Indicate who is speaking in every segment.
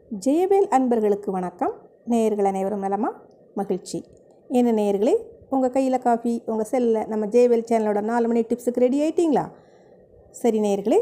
Speaker 1: ஜெயவேல் அன்பர்களுக்கு வணக்கம். நேயர்கள் அனைவரும் நலமா? மகிழ்ச்சி. என்ன நேயர்களே, உங்கள் கையில் காஃபி, உங்கள் செல்லில் நம்ம ஜெயவேல் சேனலோட 4 மணி டிப்ஸுக்கு ரெடி ஆகிட்டிங்களா? சரி நேயர்களே,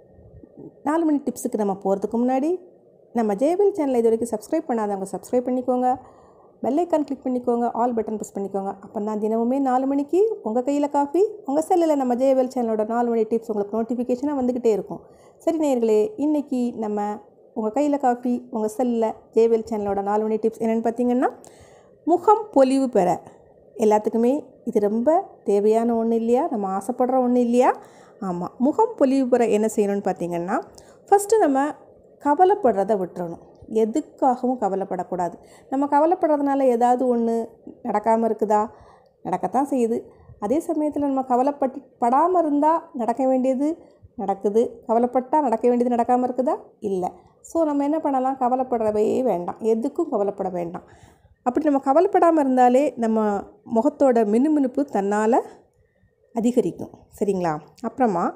Speaker 1: 4 மணி டிப்ஸுக்கு நம்ம போகிறதுக்கு முன்னாடி நம்ம ஜெயவேல் சேனலை இது வரைக்கும் சப்ஸ்கிரைப் பண்ணாதவங்க சப்ஸ்கிரைப் பண்ணிக்கோங்க, பெல் ஐக்கான் கிளிக் பண்ணிக்கோங்க, ஆல் பட்டன் ப்ரெஸ் பண்ணிக்கோங்க. அப்போ தான் தினமுமே 4 மணிக்கு உங்கள் கையில் காஃபி, உங்கள் செல்லில் நம்ம ஜெயவேல் சேனலோட 4 மணி டிப்ஸ் உங்களுக்கு நோட்டிஃபிகேஷனாக வந்துக்கிட்டே இருக்கும். சரி நேயர்களே, இன்றைக்கி நம்ம உங்கள் கையில் காஃபி, உங்கள் செல்லில் ஜெயவேல் சேனலோட 4 மணி டிப்ஸ் என்னென்னு பார்த்தீங்கன்னா, முகம் பொலிவு பெற. எல்லாத்துக்குமே இது ரொம்ப தேவையான ஒன்று இல்லையா? நம்ம ஆசைப்படுற ஒன்று இல்லையா? ஆமாம். முகம் பொலிவு பெற என்ன செய்யணும்னு பார்த்தீங்கன்னா, ஃபஸ்ட்டு நம்ம கவலைப்படுறதை விட்டுறணும். எதுக்காகவும் கவலைப்படக்கூடாது. நம்ம கவலைப்படுறதுனால ஏதாவது ஒன்று நடக்காமல் இருக்குதா? நடக்கத்தான் செய்யுது. அதே சமயத்தில் நம்ம கவலைப்படாமல் இருந்தால் நடக்க வேண்டியது நடக்குது, கவலைப்பட்டால் நடக்க வேண்டியது நடக்காமல் இருக்குதா? இல்லை. ஸோ நம்ம என்ன பண்ணலாம்? கவலைப்படவே வேண்டாம், எதுக்கும் கவலைப்பட வேண்டாம். அப்படி நம்ம கவலைப்படாமல் இருந்தாலே நம்ம முகத்தோட மினுமினுப்பு தன்னால் அதிகரிக்கும். சரிங்களா? அப்புறமா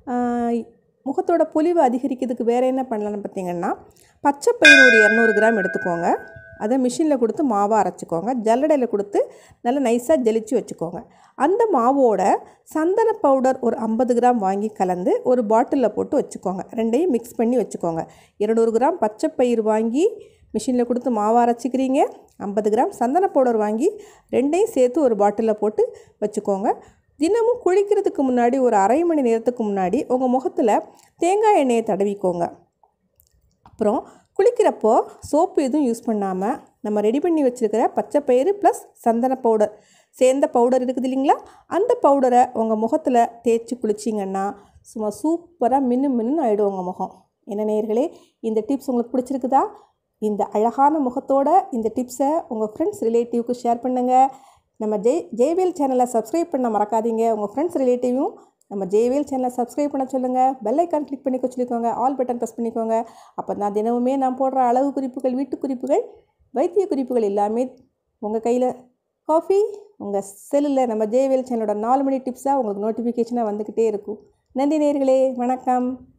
Speaker 1: முகத்தோட பொலிவு அதிகரிக்கிறதுக்கு வேறு என்ன பண்ணலான்னு பார்த்தீங்கன்னா, பச்சைப்பயிறு ஒரு 200 கிராம் எடுத்துக்கோங்க. அதை மிஷினில் கொடுத்து மாவாக அரைச்சிக்கோங்க. ஜல்லடையில் கொடுத்து நல்லா நைஸாக ஜலிச்சு வச்சுக்கோங்க. அந்த மாவோட சந்தன பவுடர் ஒரு 50 கிராம் வாங்கி கலந்து ஒரு பாட்டிலில் போட்டு வச்சுக்கோங்க. ரெண்டையும் மிக்ஸ் பண்ணி வச்சுக்கோங்க. 200 கிராம் பச்சைப்பயிறு வாங்கி மிஷினில் கொடுத்து மாவாக அரைச்சிக்கிறீங்க, 50 கிராம் சந்தன பவுடர் வாங்கி ரெண்டையும் சேர்த்து ஒரு பாட்டிலில் போட்டு வச்சுக்கோங்க. தினமும் குளிக்கிறதுக்கு முன்னாடி ஒரு அரை மணி நேரத்துக்கு முன்னாடி உங்கள் முகத்தில் தேங்காய் எண்ணெயை தடவிக்கோங்க. அப்புறம் குளிக்கிறப்போ சோப்பு எதுவும் யூஸ் பண்ணாமல் நம்ம ரெடி பண்ணி வச்சுருக்கிற பச்சைப்பயிறு ப்ளஸ் சந்தன பவுடர் சேர்ந்த பவுடர் இருக்குது இல்லைங்களா, அந்த பவுடரை உங்கள் முகத்தில் தேய்ச்சி குளிச்சிங்கன்னா சும்மா சூப்பராக மின்னு ஆகிடும் உங்கள் முகம். என்ன நேயர்களே, இந்த டிப்ஸ் உங்களுக்கு பிடிச்சிருக்குதா? இந்த அழகான முகத்தோட இந்த டிப்ஸை உங்கள் ஃப்ரெண்ட்ஸ் ரிலேட்டிவ்க்கு ஷேர் பண்ணுங்கள். நம்ம ஜெயவேல் சேனலை சப்ஸ்கிரைப் பண்ண மறக்காதீங்க. உங்கள் ஃப்ரெண்ட்ஸ் ரிலேட்டிவும் நம்ம ஜெயவேல் சேனலை சப்ஸ்கிரைப் பண்ண சொல்லுங்கள். பெல் ஐக்கான் கிளிக் பண்ணிக்க சொல்லிக்கோங்க, ஆல் பட்டன் ப்ரெஸ் பண்ணிக்கோங்க. அப்போ நான் தினமுமே நான் போடுற அளவு குறிப்புகள், வீட்டு குறிப்புகள், வைத்திய குறிப்புகள் எல்லாமே உங்கள் கையில் காஃபி, உங்கள் செல்லில் நம்ம ஜெயவேல் சேனலோட 4 மணி டிப்ஸாக உங்களுக்கு நோட்டிஃபிகேஷனாக வந்துக்கிட்டே இருக்கும். நன்றி நேயர்களே, வணக்கம்.